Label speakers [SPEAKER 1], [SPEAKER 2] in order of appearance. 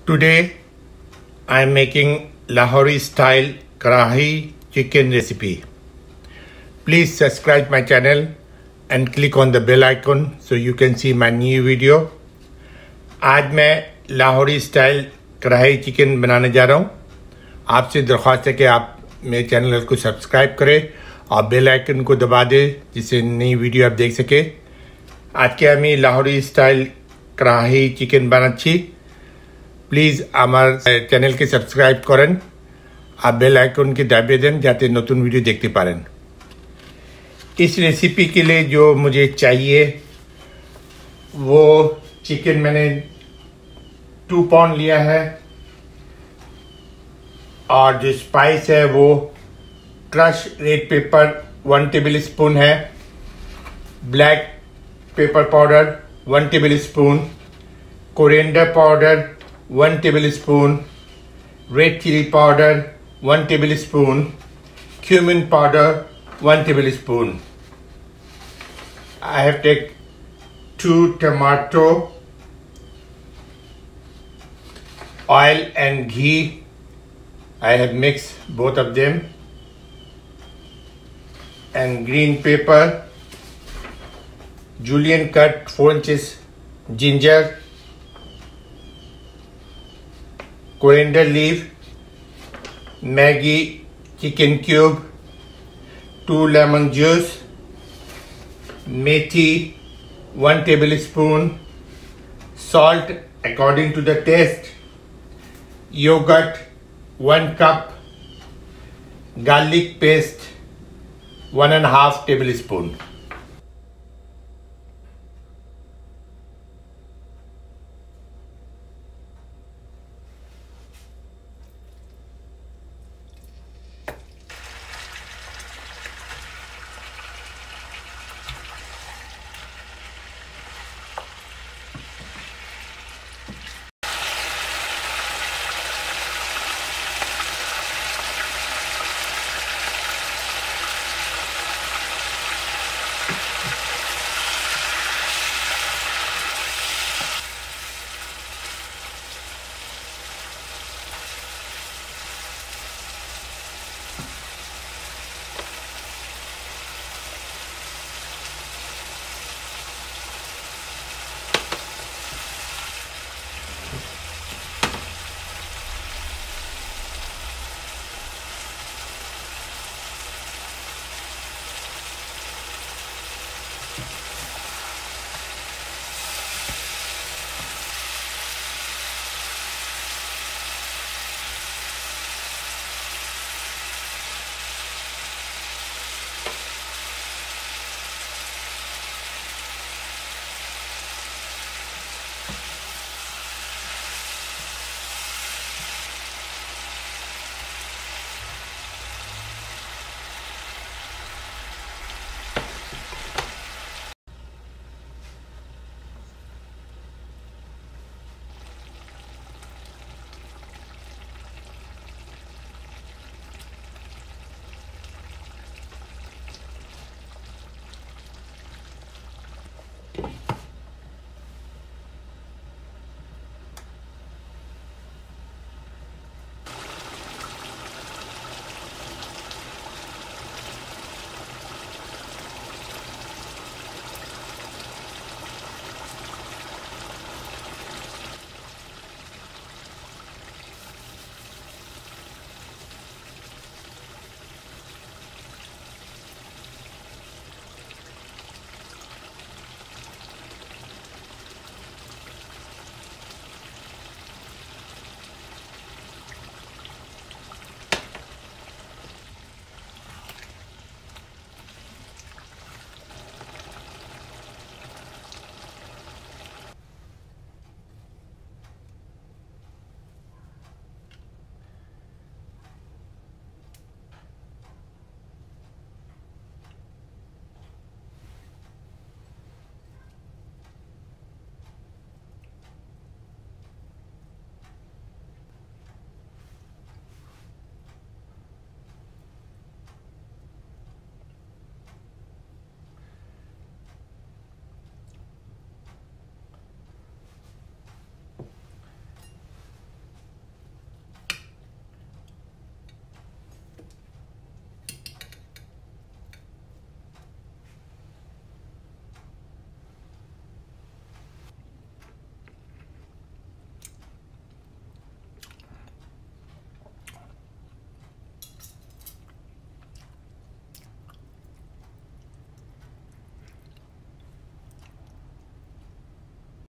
[SPEAKER 1] Today I am making Lahori style Karahi chicken recipe. Please subscribe my channel and click on the bell icon so you can see my new video. आज मैं Lahori style कढ़ाई chicken बनाने जा रहा हूँ। आपसे दरख्वास्त है कि आप मेरे चैनल को सब्सक्राइब करें और बेल आइकन को दबा दें जिससे नई वीडियो आप देख सके। आज के আমি লাহোরি স্টাইল কড়াই চিকেন বানাচ্ছি। প্লিজ আমার চ্যানেলকে সাবস্ক্রাইব করেন আর बेल आइकन के दबा दें যাতে নতুন वीडियो देखते पारें। इस रेसिपी के लिए जो मुझे चाहिए वो चिकन मैंने 2 पाउंड लिया है और जो स्पाइस है वो crush red pepper 1 table spoon है, black pepper powder 1 table spoon, coriander powder 1 table spoon, red chilli powder 1 table स्पून, cumin powder 1 tablespoon. I have taken 2 tomato, oil and ghee. I have mixed both of them, and green pepper, julienne cut 4 inches ginger, coriander leaf, Maggi chicken cube, 2 lemon juice, methi 1 tablespoon, salt according to the taste, yogurt 1 cup, garlic paste 1.5 tablespoon.